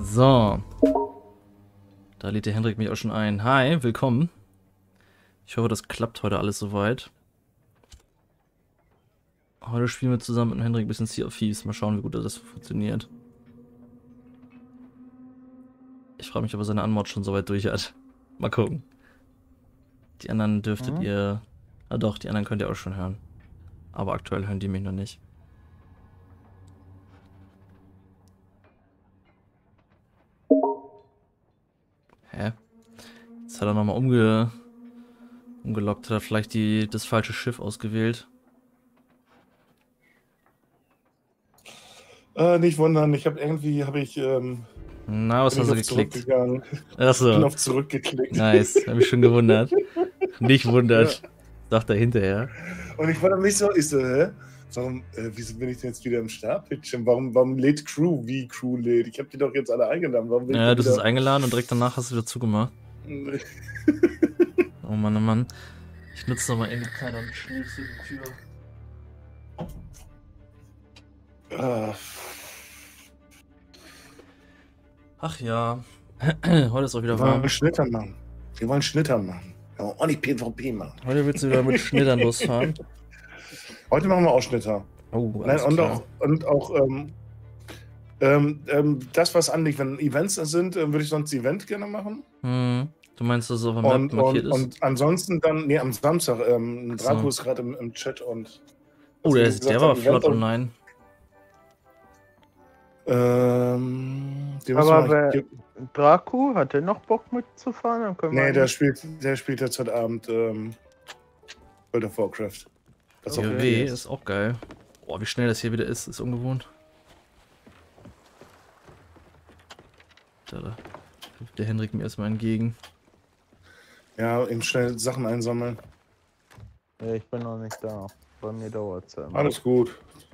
So. Da lädt der Hendrik mich auch schon ein. Hi, willkommen. Ich hoffe, das klappt heute alles soweit. Heute spielen wir zusammen mit dem Hendrik ein bisschen Sea of Thieves. Mal schauen, wie gut das funktioniert. Ich frage mich, ob er seine Anmod schon soweit durch hat. Mal gucken. Die anderen dürftet ihr... Ah doch, die anderen könnt ihr auch schon hören. Aber aktuell hören die mich noch nicht. Hä? Jetzt hat er nochmal umgelockt. Hat er vielleicht das falsche Schiff ausgewählt. Nicht wundern, habe ich Na, was hast du geklickt? Achso. Ich bin auf zurückgeklickt. Nice, hab mich schon gewundert. Nicht wundert, ja. Sagt er hinterher. Und ich wundere mich so, hä? Warum, wieso bin ich denn jetzt wieder im Startbildschirm? Warum lädt Crew, wie Crew lädt? Ich habe die doch jetzt alle eingeladen. Warum ja, du hast es eingeladen und direkt danach hast du wieder zugemacht. Oh Mann, oh Mann. Ich nutze nochmal eben keiner Schnitzel die Tür. Ach ja. Heute ist auch wieder warm. Wir wollen Schnittern machen. Wir wollen Schnittern machen. Ja, auch nicht PvP machen. Heute willst du wieder mit Schnittern losfahren. Heute machen wir auch Schnitter. Oh, nein, und auch das, was anliegt, wenn Events sind, würde ich sonst Event gerne machen. Du meinst, dass es auf dem Map markiert ist? Und ansonsten dann, nee, am Samstag, Draco ist gerade im Chat und... Oh, der war flott online. Aber Draco, hat der noch Bock mitzufahren? Dann können wir der spielt jetzt heute Abend World of Warcraft. Das WoW ist auch geil. Boah, wie schnell das hier wieder ist ungewohnt. Da hilft der Hendrik mir erstmal entgegen. Ja, eben schnell Sachen einsammeln. Ja, ich bin noch nicht da. Bei mir dauert es ja immer. Alles gut.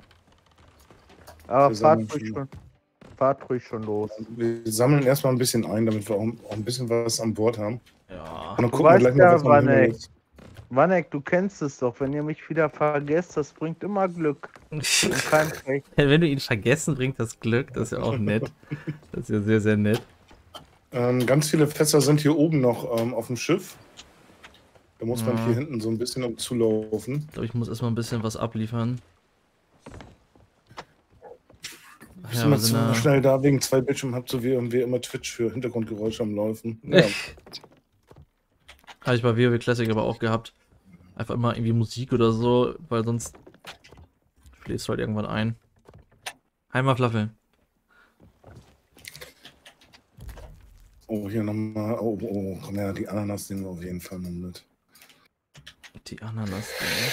Aber fahrt ruhig schon los. Wir sammeln erstmal ein bisschen ein, damit wir auch ein bisschen was an Bord haben. Ja. Und dann gucken wir gleich mal, was Vanek. Vanek, du kennst es doch. Wenn ihr mich wieder vergesst, das bringt immer Glück. Wenn du ihn vergessen, bringt das Glück. Das ist ja auch nett. Das ist ja sehr, sehr nett. Ganz viele Fässer sind hier oben noch auf dem Schiff. Da muss man hier hinten so ein bisschen umzulaufen. Ich glaube, ich muss erstmal ein bisschen was abliefern. Ich bin zu schnell da, wegen 2 Bildschirmen habt, so wie immer Twitch für Hintergrundgeräusche am Laufen. Ja. Habe ich bei WoW Classic aber auch gehabt. Einfach immer irgendwie Musik oder so, weil sonst schläfst du halt irgendwann ein. Heimer Flaffel. Oh, hier nochmal. Oh, komm her, die Ananas nehmen wir auf jeden Fall noch mit. Die Ananas,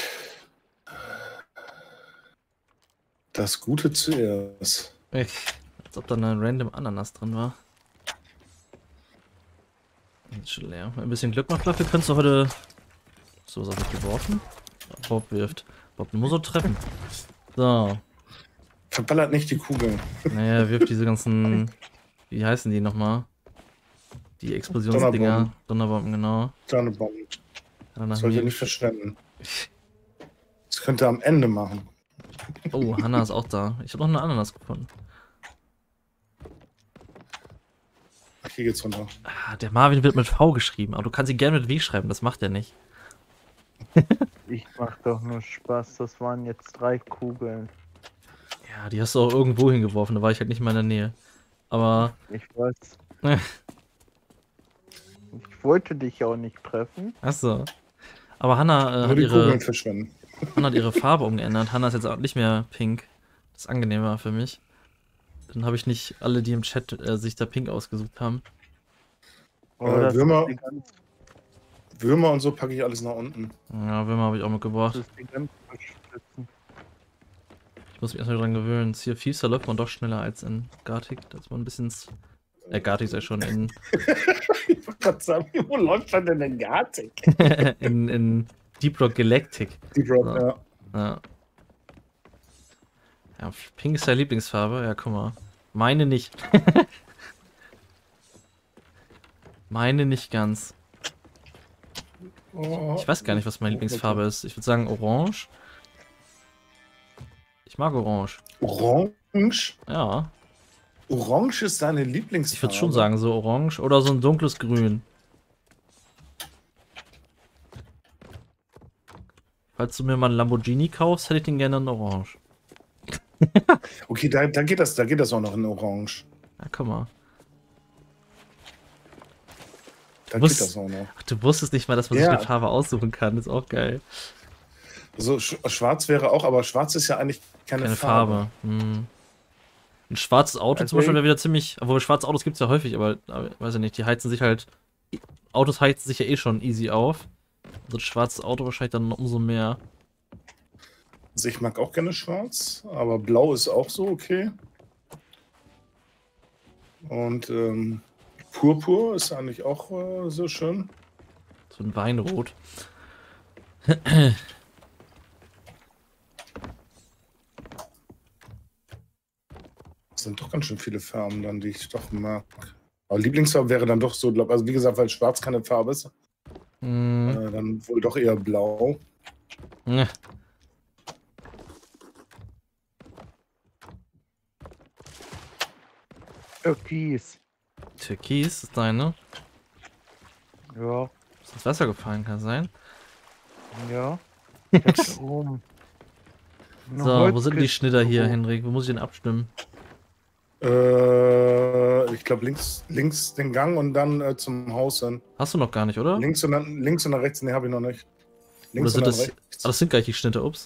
Das Gute zuerst. Als ob da eine random Ananas drin war. Ist schon leer. Ein bisschen Glück macht, Flaffel. Könntest du heute... So, was habe ich geworfen? Bob wirft. Bob muss so treffen. So. Verballert nicht die Kugeln. Naja, wirft diese ganzen... Wie heißen die nochmal? Die Explosionsdinger. Donnerbomben, genau. Donnerbomben. Das sollte nicht verschwenden. Das könnte am Ende machen. Oh, Hanna ist auch da. Ich habe noch eine Ananas gefunden. Ach, hier geht's runter. Der Marvin wird mit V geschrieben, aber du kannst ihn gerne mit W schreiben, das macht er nicht. Ich mach doch nur Spaß, das waren jetzt 3 Kugeln. Ja, die hast du auch irgendwo hingeworfen, da war ich halt nicht mal in der Nähe. Aber... Ich weiß. Ich wollte dich auch nicht treffen. Achso. Aber Hanna hat ihre Farbe umgeändert. Hanna ist jetzt auch nicht mehr pink. Das ist angenehmer für mich. Dann habe ich nicht alle, die im Chat sich da pink ausgesucht haben. Würmer und so packe ich alles nach unten. Ja, Würmer habe ich auch mitgebracht. Ich muss mich erstmal dran gewöhnen. Sea of Thieves, da läuft man doch schneller als in Gartic. Da ist man ein bisschen... Gartic sei schon in... Ich wollte gerade sagen, wo läuft man denn in Gartic? in Deep Rock Galactic. Deep Rock, so. Ja. Ja, pink ist deine Lieblingsfarbe. Ja, guck mal. Meine nicht. Meine nicht ganz. Ich weiß gar nicht, was meine Lieblingsfarbe ist. Ich würde sagen Orange. Ich mag Orange. Orange? Ja. Orange ist deine Ich Lieblingsfarbe? würde schon sagen, so orange oder so ein dunkles Grün. Falls du mir mal einen Lamborghini kaufst, hätte ich den gerne in orange. Okay, da geht das auch noch in orange. Ja, guck mal. Da geht das auch noch. Ach, du wusstest nicht mal, dass man sich eine Farbe aussuchen kann. Das ist auch geil. So, schwarz wäre auch, aber schwarz ist ja eigentlich keine Farbe. Hm. Ein schwarzes Auto zum Beispiel wäre wieder ziemlich. Obwohl schwarze Autos gibt es ja häufig, aber weiß ich nicht, die heizen sich halt. Autos heizen sich ja eh schon easy auf. Also ein schwarzes Auto wahrscheinlich dann umso mehr. Also ich mag auch gerne schwarz, aber blau ist auch so okay. Und Purpur ist eigentlich auch so schön. So ein Weinrot. Das sind doch ganz schön viele Farben dann, die ich doch mag. Aber Lieblingsfarbe wäre dann doch so, also wie gesagt, weil schwarz keine Farbe ist, dann wohl doch eher blau. Ja. Türkis. Türkis ist deine. Ja. Ist ins Wasser gefallen, kann sein. Ja. So, wo sind die Schnitter hier, Henrik? Wo muss ich denn abstimmen? Ich glaube links den Gang und dann zum Haus hin. Hast du noch gar nicht, oder? Links und dann rechts, ne, habe ich noch nicht. Links oder und sind dann rechts. das sind gar nicht die Schnitte, ups.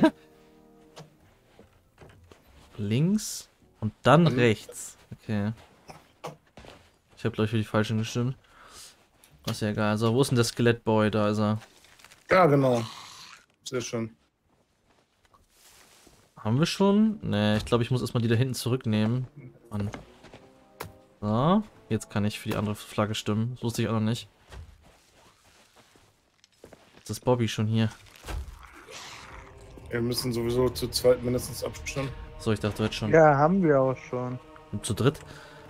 Links und dann rechts. Okay. Ich habe gleich für die falschen gestimmt. Was ja egal. So, wo ist denn der Skelettboy? Da ist er. Ja, genau. Sehr schön. Haben wir schon? Ne, ich glaube, ich muss erstmal die da hinten zurücknehmen. Mann. So, jetzt kann ich für die andere Flagge stimmen. Das wusste ich auch noch nicht. Jetzt ist Bobby schon hier. Wir müssen sowieso zu zweit mindestens abstimmen. So, ich dachte jetzt schon. Ja, haben wir auch schon. Und zu dritt.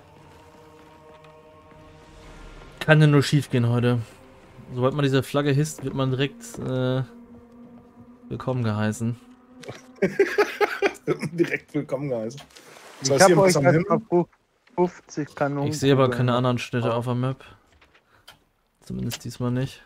Kann ja nur schief gehen heute. Sobald man diese Flagge hisst, wird man direkt willkommen geheißen. Direkt willkommen geheißen. Ich habe euch erstmal 50 Kanonen. Ich sehe aber keine anderen Städte auf der Map. Zumindest diesmal nicht.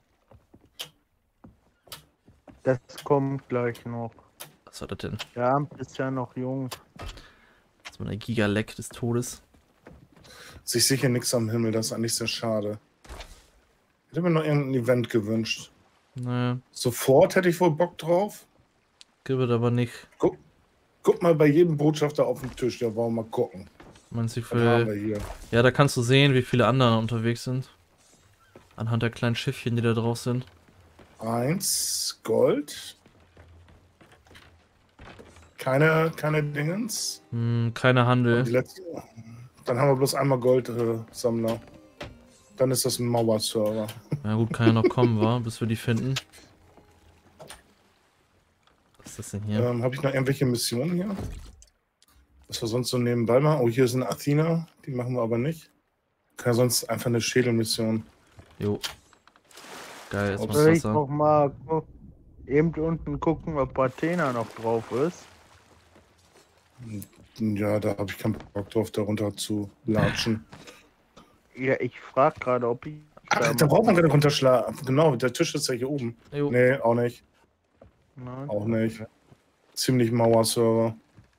Das kommt gleich noch. Was war das denn? Der Abend ist ja noch jung. Das ist mal ein Gigaleck des Todes. Sich sicher nichts am Himmel, das ist eigentlich sehr schade. Ich hätte mir noch irgendein Event gewünscht. Naja. Sofort hätte ich wohl Bock drauf. Gibt es aber nicht. Guck mal bei jedem Botschafter auf dem Tisch, ja, wollen wir mal gucken. Meinst du, haben wir hier? Ja, da kannst du sehen, wie viele andere unterwegs sind. Anhand der kleinen Schiffchen, die da drauf sind. 1 Gold. Keine Dingens. Keine Handel. Dann haben wir bloß einmal Gold-Sammler. Dann ist das ein Mauer-Server. Ja gut, kann ja noch kommen, wa? Bis wir die finden. Was ist das denn hier? Habe ich noch irgendwelche Missionen hier? Was wir sonst so nebenbei machen? Oh, hier ist eine Athena. Die machen wir aber nicht. Kann ja sonst einfach eine Schädelmission. Jo. Geil, jetzt Soll ich noch mal eben unten gucken, ob Athena noch drauf ist? Ja, da habe ich keinen Bock drauf, da runter zu latschen. Ja, ich frage gerade, ob ich... Ach, da braucht man gerade runterschlagen. Genau, der Tisch ist ja hier oben. Jo. Nee, auch nicht. Nein. Auch nicht. Ziemlich Mauer-Server.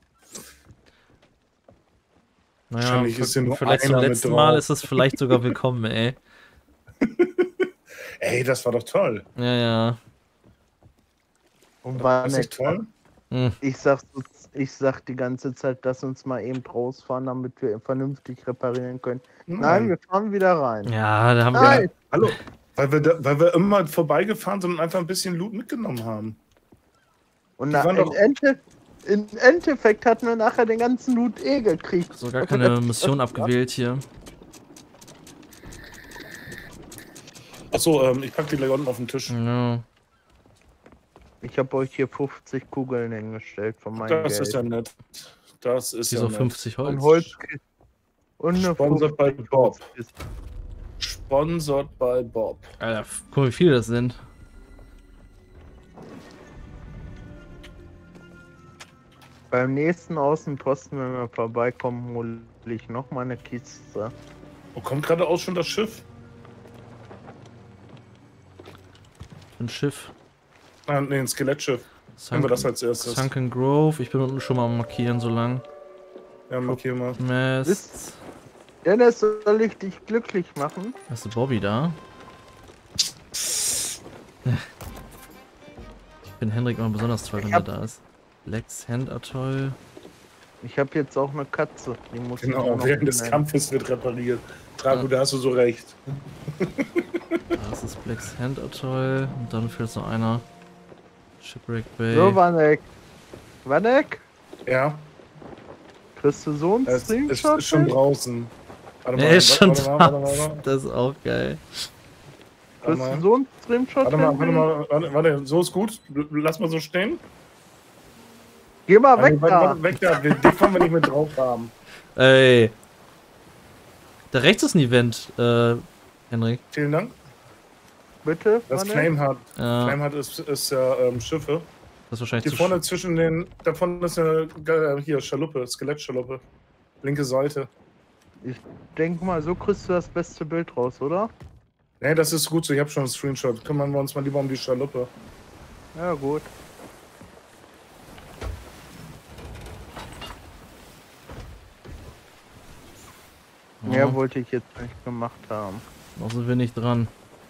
Naja, vielleicht zum letzten Mal ist es vielleicht sogar willkommen, ey. Ey, das war doch toll. Ja, ja. Und war das nicht toll? Ich sag die ganze Zeit, lass uns mal eben rausfahren, damit wir vernünftig reparieren können. Nein, wir fahren wieder rein. Ja, da haben wir... Hallo, weil wir immer vorbeigefahren sind und einfach ein bisschen Loot mitgenommen haben. Und im Endeffekt hatten wir nachher den ganzen Loot gekriegt. Sogar keine Mission abgewählt hier. Achso, ich pack die gleich unten auf den Tisch. Ja. Ich habe euch hier 50 Kugeln hingestellt von meinem Geld. Das ist ja nett. Das ist so ja 50 Holz. Und Holzkisten. Und eine Sponsored bei Bob. Sponsored bei Bob. Alter, guck mal, wie viele das sind. Beim nächsten Außenposten, wenn wir vorbeikommen, hole ich noch mal eine Kiste. Wo kommt gerade auch schon das Schiff? Ein Schiff. Ah, nee, ein Skelettschiff. Nehmen wir das als erstes. Sunken Grove. Ich bin unten schon mal am Markieren so lang. Ja, markier mal. Mist. Dennis, soll ich dich glücklich machen? Hast du Bobby da? Ich finde Henrik immer besonders toll, wenn er da ist. Lex Hand Atoll. Ich habe jetzt auch eine Katze. Die muss Genau, während des Kampfes wird repariert. Drago, da hast du so recht. Das ist Black's Hand Atoll. Und dann fehlt noch einer. Shipwreck Bay. So, Vanek. Vanek? Ja. Kriegst du so einen Es Streamshot? ist schon draußen. Warte Er ist schon warte da. Das ist auch geil. Kriegst du so einen Streamshot? Warte, so ist gut. Lass mal so stehen. Geh mal weg da. Weg da, die können wir nicht mit drauf haben. Ey. Da rechts ist ein Event, Henrik. Vielen Dank. Bitte, Das Vanek? Flameheart. Ja. Flameheart ist ja Schiffe. Das ist wahrscheinlich Hier zu vorne zwischen den. Da vorne ist eine hier, Schaluppe, Skelettschaluppe. Linke Seite. Ich denke mal, so kriegst du das beste Bild raus, oder? Nee, das ist gut so, ich habe schon einen Screenshot. Kümmern wir uns mal lieber um die Schaluppe. Ja, gut. Mehr wollte ich jetzt nicht gemacht haben. Noch sind wir nicht dran.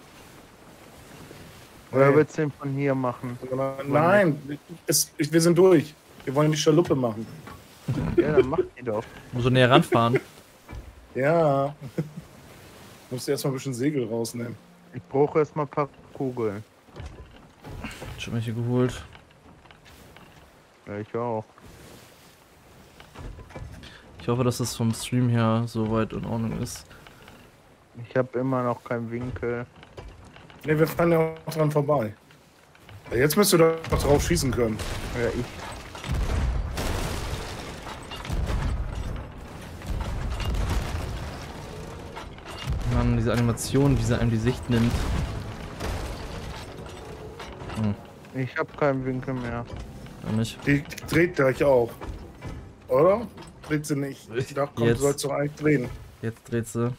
Oder willst du den von hier machen? Nein, wir sind durch. Wir wollen die Schaluppe machen. Ja, dann mach die doch. Muss so näher ranfahren. Ja. Musst du erstmal ein bisschen Segel rausnehmen. Ich brauche erstmal ein paar Kugeln. Schon welche geholt. Ja, ich auch. Ich hoffe, dass das vom Stream her soweit in Ordnung ist. Ich habe immer noch keinen Winkel. Ne, wir fahren ja auch dran vorbei. Ja, jetzt müsst du doch drauf schießen können. Ja, ich. Mann, diese Animation, wie sie einem die Sicht nimmt. Ich habe keinen Winkel mehr. Ja, nicht. Die dreht gleich auch. Oder? Dreht sie nicht. Doch, komm, du sollst doch eigentlich drehen. Jetzt dreht sie.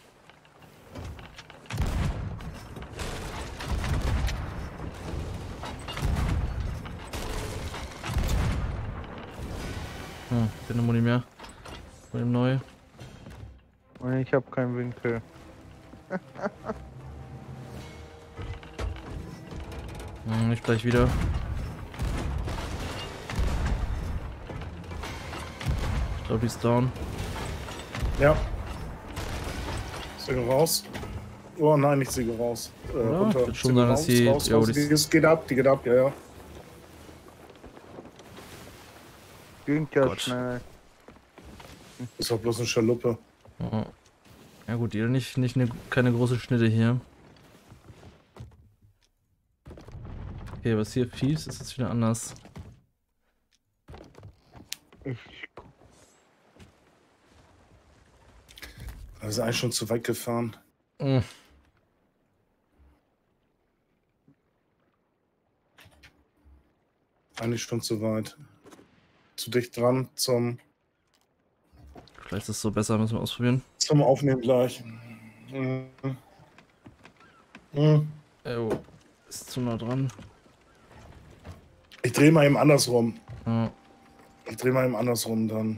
Keine Muni mehr. Von dem neu. Und ich habe keinen Winkel. Nicht gleich wieder. Ich glaube, die ist down. Ja. Segel raus. Oh nein, nicht Segel raus. Runter. Ich würde schon sagen, dass sie. Raus. Die geht ab, ja, ja. Ging ja Gott. schnell. Ist doch bloß eine Schaluppe. Oh. Ja gut, ihr keine große Schnitte hier. Okay, was hier fies ist jetzt wieder anders. Wir sind eigentlich schon zu weit gefahren. Eigentlich schon zu weit. Zu dicht dran zum Vielleicht ist es so besser, müssen wir ausprobieren. Aufnehmen gleich. Oh, ist zu nah dran. Ich drehe mal eben andersrum. Ja. Ich drehe mal eben andersrum dann.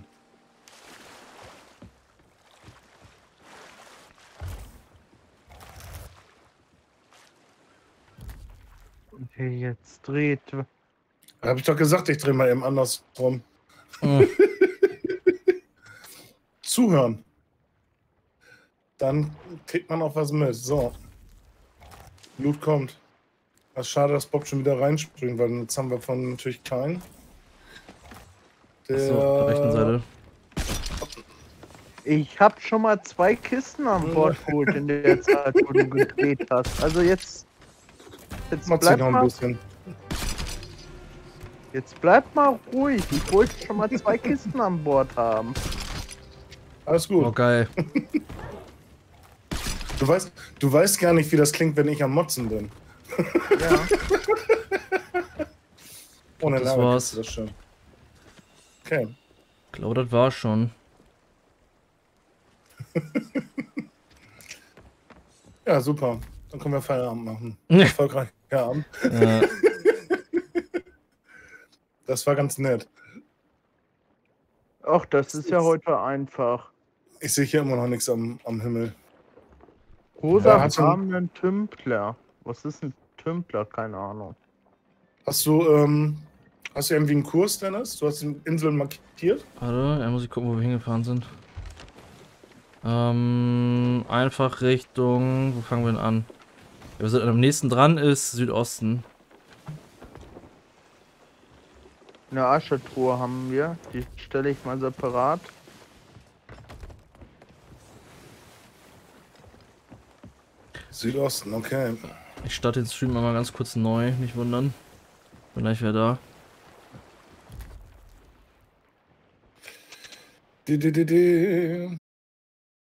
Okay, jetzt dreht. Habe ich doch gesagt, ich drehe mal eben andersrum. Zuhören. Dann kriegt man auch was mit. So. Blut kommt. Was schade, dass Bob schon wieder reinspringt, weil jetzt haben wir von natürlich keinen. So, auf der rechten Seite. Ich habe schon mal 2 Kisten an Bord geholt in der Zeit, wo du gedreht hast. Also jetzt bleib noch ein mal, bisschen. jetzt bleib mal ruhig. Ich wollte schon mal 2 Kisten an Bord haben. Alles gut. Oh, geil. Du weißt gar nicht, wie das klingt, wenn ich am Motzen bin. Ja. Ohne Das Lage war's. ist das schön. Okay. Ich glaube, das war schon. Ja, super. Dann können wir Feierabend machen. Erfolgreicher Abend. Das war ganz nett. Ach, das ist ja heute einfach. Ich sehe hier immer noch nichts am Himmel. Rosafarbenen Tümpler. Was ist ein Tümpler? Keine Ahnung. Hast du irgendwie einen Kurs, Dennis? Du hast die Inseln markiert? Warte, ja, muss ich gucken, wo wir hingefahren sind. Einfach Richtung. Wo fangen wir denn an? Ja, wir sind am nächsten dran, ist Südosten. Eine Aschetruhe haben wir. Die stelle ich mal separat. Südosten, okay. Ich starte den Stream mal ganz kurz neu, nicht wundern. Bin gleich wieder da.